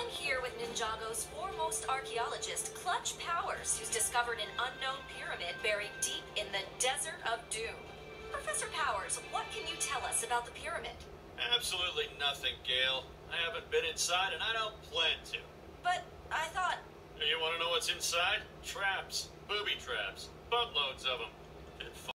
I'm here with Ninjago's foremost archaeologist, Clutch Powers, who's discovered an unknown pyramid buried deep in the Desert of Doom. Professor Powers, what can you tell us about the pyramid? Absolutely nothing, Gail. I haven't been inside and I don't plan to. But I thought... You want to know what's inside? Traps. Booby traps. Buttloads of them.